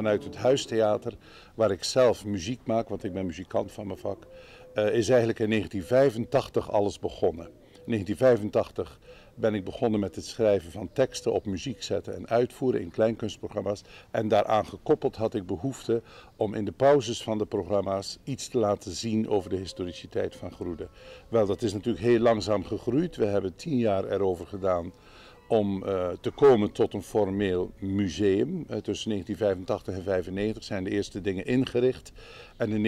vanuit het huistheater, waar ik zelf muziek maak, want ik ben muzikant van mijn vak, is eigenlijk in 1985 alles begonnen. In 1985 ben ik begonnen met het schrijven van teksten op muziek zetten en uitvoeren in kleinkunstprogramma's. En daaraan gekoppeld had ik behoefte om in de pauzes van de programma's iets te laten zien over de historiciteit van Groede. Wel, dat is natuurlijk heel langzaam gegroeid. We hebben 10 jaar erover gedaan om te komen tot een formeel museum. Tussen 1985 en 1995 zijn de eerste dingen ingericht. En in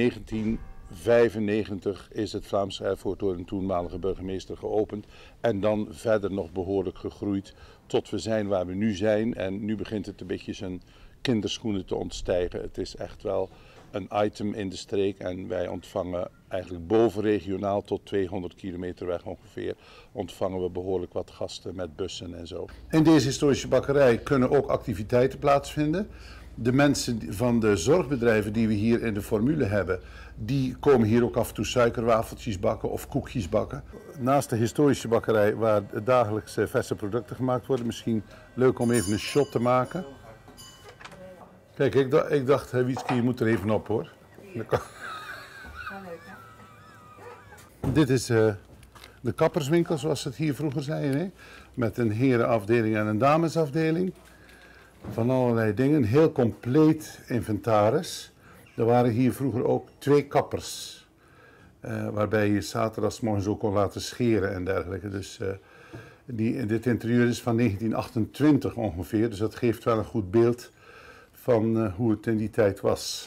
1995 is het Vlaamse Erfgoed door een toenmalige burgemeester geopend. En dan verder nog behoorlijk gegroeid tot we zijn waar we nu zijn. En nu begint het een beetje zijn kinderschoenen te ontstijgen. Het is echt wel een item in de streek en wij ontvangen eigenlijk bovenregionaal tot 200 kilometer weg ongeveer, ontvangen we behoorlijk wat gasten met bussen en zo. In deze historische bakkerij kunnen ook activiteiten plaatsvinden. De mensen van de zorgbedrijven die we hier in de formule hebben, die komen hier ook af en toe suikerwafeltjes bakken of koekjes bakken. Naast de historische bakkerij waar dagelijks verse producten gemaakt worden, misschien leuk om even een shot te maken. Kijk, ik dacht, Wietske, je moet er even op hoor. Dit is de kapperswinkel zoals ze het hier vroeger zeiden, hè? Met een herenafdeling en een damesafdeling. Van allerlei dingen, heel compleet inventaris. Er waren hier vroeger ook 2 kappers. Waarbij je zaterdagsmorgens ook kon laten scheren en dergelijke. Dus dit interieur is van 1928 ongeveer, dus dat geeft wel een goed beeld van hoe het in die tijd was.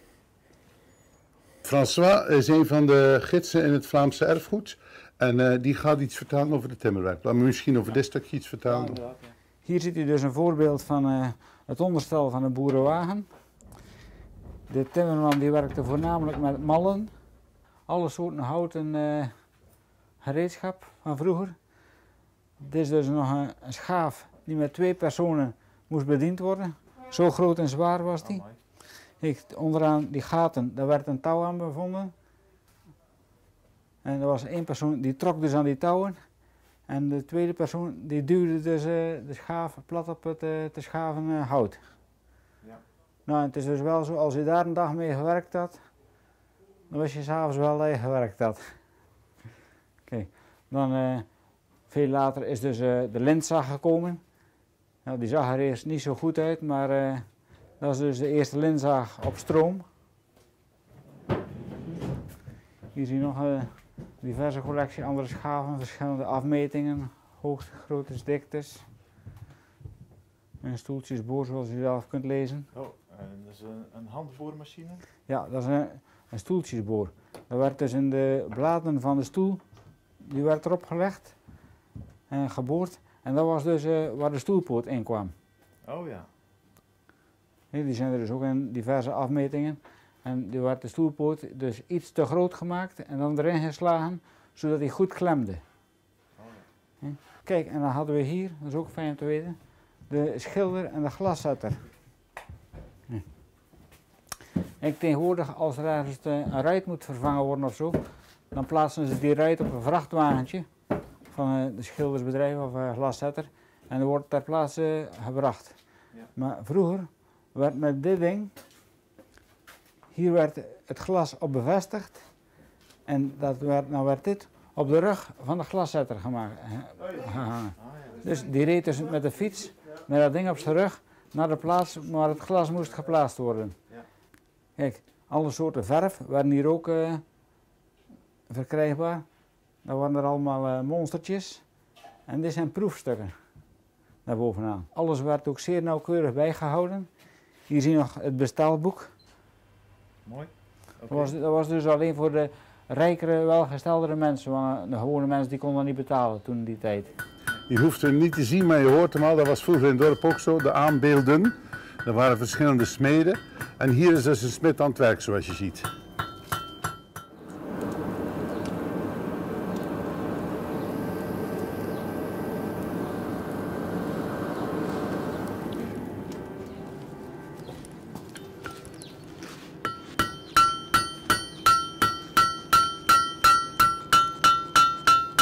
François is een van de gidsen in het Vlaamse erfgoed en die gaat iets vertellen over de timmerwerk. Laat me misschien over dit stukje iets vertellen. Ja. Hier ziet u dus een voorbeeld van het onderstel van een boerenwagen. De timmerman die werkte voornamelijk met mallen, alle soorten houten gereedschap van vroeger. Dit is dus nog een schaaf die met 2 personen moest bediend worden. Zo groot en zwaar was die. Onderaan die gaten, daar werd een touw aan bevonden. En er was 1 persoon die trok dus aan die touwen. En de tweede persoon die duwde dus de schaaf plat op het te schaven hout. Ja. Nou, het is dus wel zo, als je daar een dag mee gewerkt had, dan wist je s'avonds wel dat je gewerkt had. Oké. Dan veel later is dus de lintzaag gekomen. Nou, die zag er eerst niet zo goed uit, maar dat is dus de eerste lintzaag op stroom. Hier zie je nog diverse collectie andere schaven, verschillende afmetingen, hoogte, groottes, diktes. En stoeltjesboor zoals u zelf kunt lezen. Oh, en dat is een handboormachine? Ja, dat is een stoeltjesboor. Dat werd dus in de bladen van de stoel, die werd erop gelegd en geboord. En dat was dus waar de stoelpoot in kwam. Oh ja. Die zijn er dus ook in diverse afmetingen. En die werd de stoelpoot dus iets te groot gemaakt en dan erin geslagen, zodat hij goed klemde. Oh ja. Kijk, en dan hadden we hier, dat is ook fijn om te weten, de schilder en de glaszetter. En tegenwoordig, als er ergens een ruit moet vervangen worden of zo, dan plaatsen ze die ruit op een vrachtwagentje van de schildersbedrijf of glaszetter en dan wordt ter plaatse gebracht. Ja. Maar vroeger werd met dit ding, hier werd het glas op bevestigd en dan werd dit op de rug van de glaszetter gehangen. Dus die reed dus met de fiets met dat ding op zijn rug naar de plaats waar het glas moest geplaatst worden. Kijk, alle soorten verf werden hier ook verkrijgbaar. Dat waren er allemaal monstertjes en dit zijn proefstukken daarbovenaan. Alles werd ook zeer nauwkeurig bijgehouden. Hier zie je nog het bestelboek. Mooi. Okay. Dat was dus alleen voor de rijkere, welgesteldere mensen, want de gewone mensen die konden niet betalen toen in die tijd. Je hoeft hem niet te zien, maar je hoort hem al. Dat was vroeger in het dorp ook zo, de aanbeelden. Er waren verschillende smeden. En hier is dus een smid aan het werk, zoals je ziet.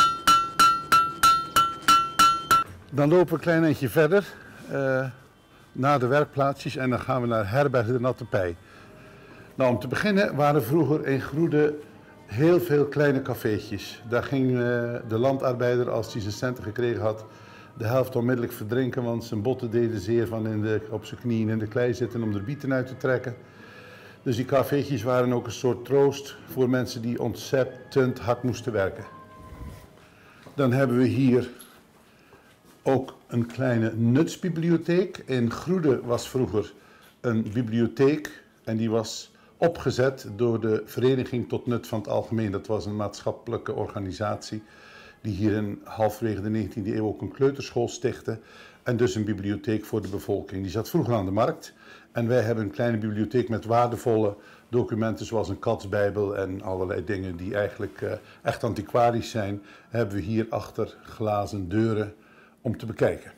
Dan lopen we een klein eindje verder. naar de werkplaatsjes en dan gaan we naar Herberg de Natte Pij. Nou, om te beginnen waren vroeger in Groede heel veel kleine cafeetjes. Daar ging de landarbeider, als hij zijn centen gekregen had, de helft onmiddellijk verdrinken, want zijn botten deden zeer van op zijn knieën in de klei zitten om de bieten uit te trekken. Dus die cafeetjes waren ook een soort troost voor mensen die ontzettend hard moesten werken. Dan hebben we hier ook een kleine nutsbibliotheek. In Groede was vroeger een bibliotheek en die was opgezet door de Vereniging tot Nut van het Algemeen. Dat was een maatschappelijke organisatie die hier in halverwege de 19e eeuw ook een kleuterschool stichtte en dus een bibliotheek voor de bevolking. Die zat vroeger aan de markt en wij hebben een kleine bibliotheek met waardevolle documenten zoals een katsbijbel en allerlei dingen die eigenlijk echt antiquarisch zijn, hebben we hier achter glazen deuren om te bekijken.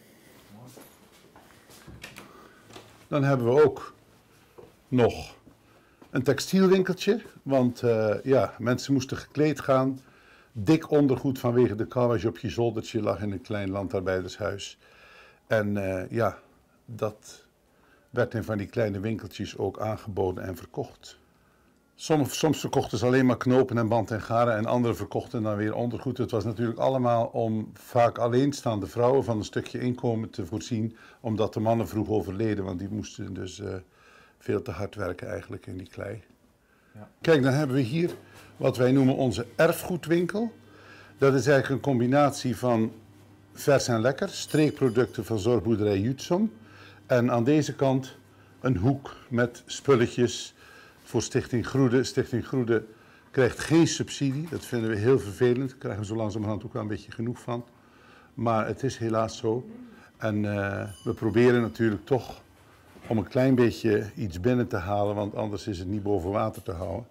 Dan hebben we ook nog een textielwinkeltje, want ja, mensen moesten gekleed gaan. Dik ondergoed vanwege de kou als je op je zoldertje lag in een klein landarbeidershuis. En ja, dat werd in van die kleine winkeltjes ook aangeboden en verkocht. Soms verkochten ze alleen maar knopen en band en garen en anderen verkochten dan weer ondergoed. Het was natuurlijk allemaal om vaak alleenstaande vrouwen van een stukje inkomen te voorzien, omdat de mannen vroeg overleden, want die moesten dus veel te hard werken eigenlijk in die klei. Ja. Kijk, dan hebben we hier wat wij noemen onze erfgoedwinkel. Dat is eigenlijk een combinatie van vers en lekker, streekproducten van zorgboerderij Jutsom. En aan deze kant een hoek met spulletjes voor Stichting Groede. Stichting Groede krijgt geen subsidie, dat vinden we heel vervelend. Daar krijgen we zo langzamerhand ook wel een beetje genoeg van. Maar het is helaas zo. En we proberen natuurlijk toch om een klein beetje iets binnen te halen, want anders is het niet boven water te houden.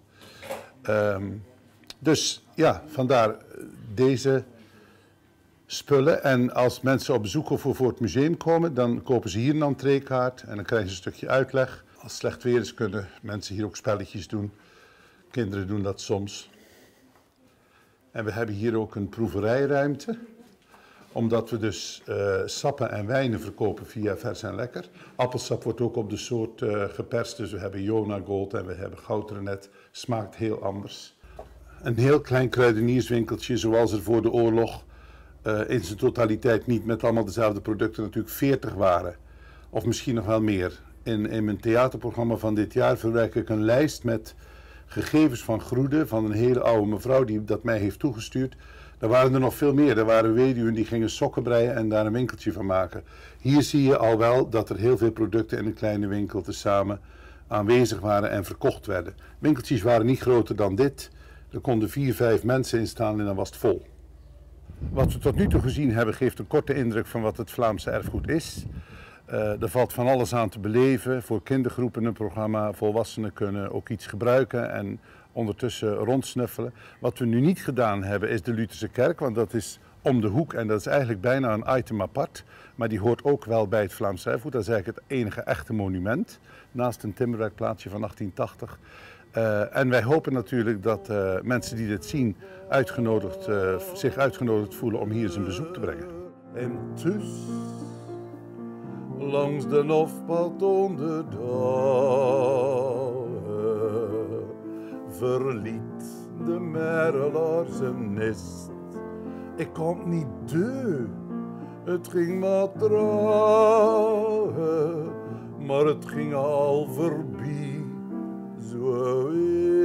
Dus ja, vandaar deze spullen. En als mensen op bezoek of voor het museum komen, dan kopen ze hier een entreekaart en dan krijgen ze een stukje uitleg. Als het slecht weer is, kunnen mensen hier ook spelletjes doen. Kinderen doen dat soms. En we hebben hier ook een proeverijruimte, omdat we dus sappen en wijnen verkopen via Vers en Lekker. Appelsap wordt ook op de soort geperst, dus we hebben Jona Gold en we hebben Goudrenet. Smaakt heel anders. Een heel klein kruidenierswinkeltje, zoals er voor de oorlog in zijn totaliteit niet met allemaal dezelfde producten natuurlijk 40 waren. Of misschien nog wel meer. In mijn theaterprogramma van dit jaar verwerk ik een lijst met gegevens van Groede, van een hele oude mevrouw die dat mij heeft toegestuurd. Er waren er nog veel meer. Er waren weduwen die gingen sokken breien en daar een winkeltje van maken. Hier zie je al wel dat er heel veel producten in een kleine winkel tezamen aanwezig waren en verkocht werden. Winkeltjes waren niet groter dan dit. Er konden 4, 5 mensen in staan en dan was het vol. Wat we tot nu toe gezien hebben geeft een korte indruk van wat het Vlaamse erfgoed is. Er valt van alles aan te beleven. Voor kindergroepen een programma, volwassenen kunnen ook iets gebruiken en ondertussen rondsnuffelen. Wat we nu niet gedaan hebben is de Lutherse kerk, want dat is om de hoek en dat is eigenlijk bijna een item apart. Maar die hoort ook wel bij het Vlaamse erfgoed. Dat is eigenlijk het enige echte monument, naast een timmerwerkplaatsje van 1880. En wij hopen natuurlijk dat mensen die dit zien zich uitgenodigd voelen om hier eens een bezoek te brengen. En dus langs de hofpad onder de dagen verliet de merelaar zijn nest. Ik kon niet deu, het ging maar traag, maar het ging al voorbij, zo weer.